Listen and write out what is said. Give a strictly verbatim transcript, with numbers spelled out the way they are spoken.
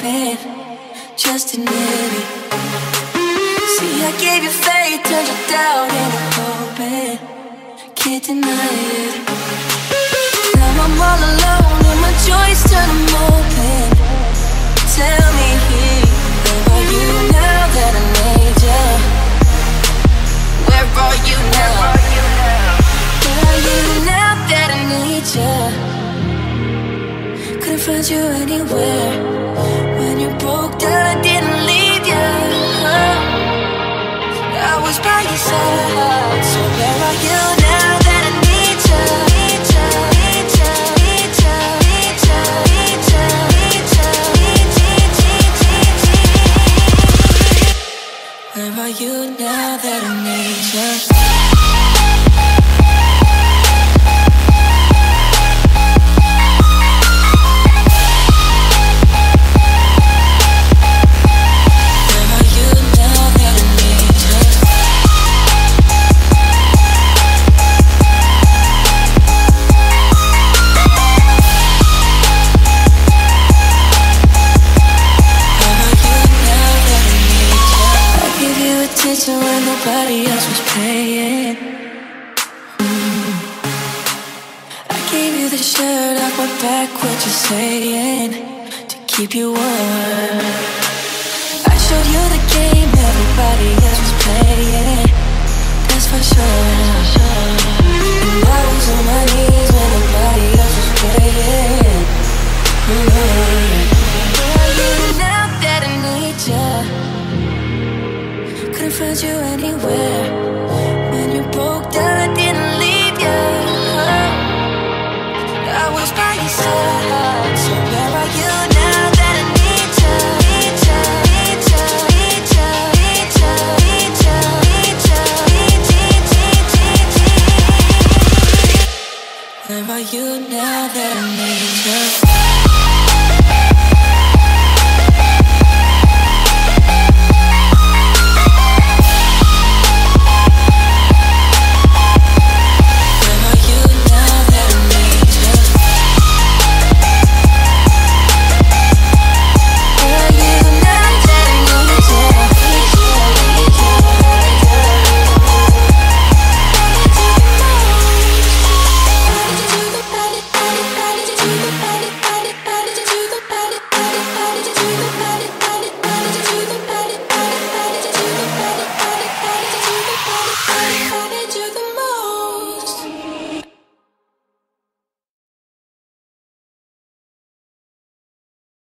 open, just admit it. See, I gave you faith, turned you down into hoping, can't deny it. Now I'm all alone and my joys turn them open. Tell me, where are you now that I need you? Where are you now? Where are you now that I need you? Couldn't find you anywhere. When you broke down, I didn't leave you. I was by your side. So where are you now that I need you? Need you, need you, need you, need you, need you, need you, need you, need you. Where are you now that I need you? When nobody else was paying, mm. I gave you the shirt off my back, what you saying, to keep you warm. I showed you the game everybody else was playing, that's for sure. And I was on my knees when nobody else was praying. mm. Where are you now that I need you? Couldn't find you anywhere.